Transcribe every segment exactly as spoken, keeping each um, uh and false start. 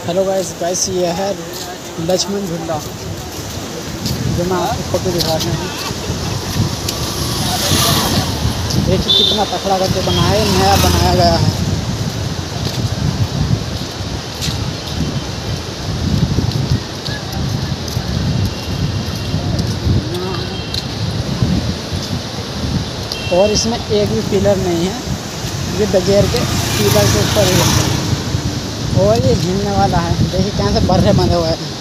Hello guys guys ये है लक्ष्मण झूला जो मैं आपको फोटो दिखा रहे हैं। देखिए कितना तकड़ा करके बनाया है, नया बनाया गया है। और इसमें एक भी पिलर नहीं है, ये बगैर के पिलर के ऊपर ही है। और ये झीलने वाला है, देखिए कैसे बर्रे बंधे हुए हैं।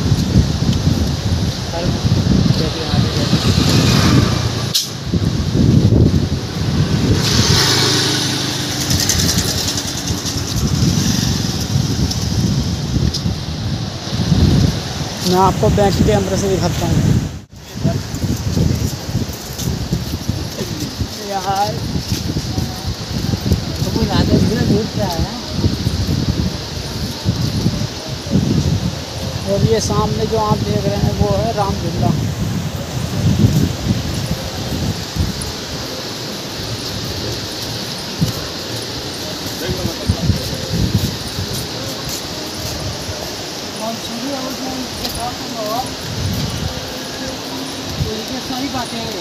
मैं आपको बैक कैमरे से दिखाता हूँ। यार तो कोई रात में झूठ रहा है। और ये सामने जो आप देख रहे हैं वो है राम झूला। सारी बातें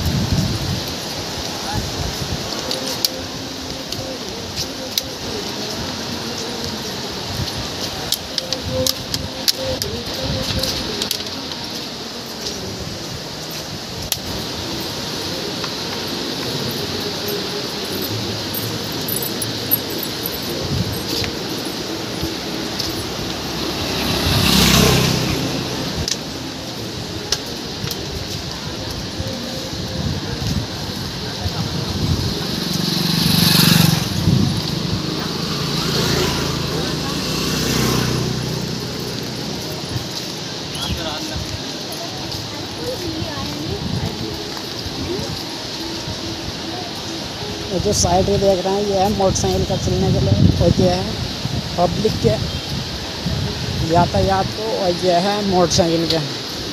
जो साइड में देख रहे हैं ये है मोटरसाइकिल का चलने के लिए, और ये है पब्लिक के यातायात को, और ये है मोटरसाइकिल के।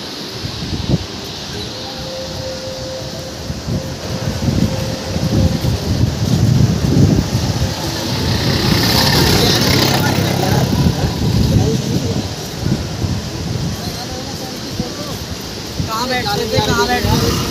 कहाँ बैठते थे कहाँ बैठते थे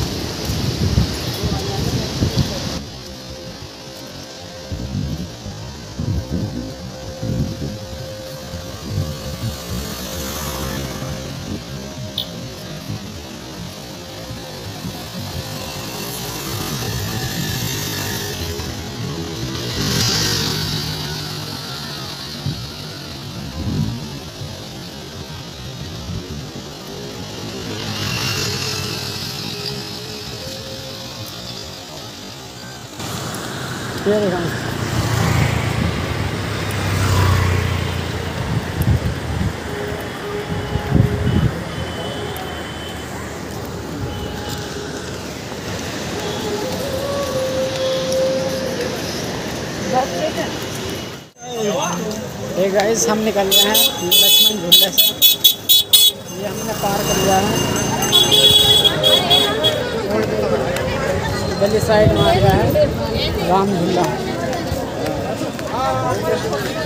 ये देखा ये गाइस हम निकल गए हैं लक्ष्मण झूले से। ये हमने पार कर लिया है, गली साइड में आ गया है राम झूला।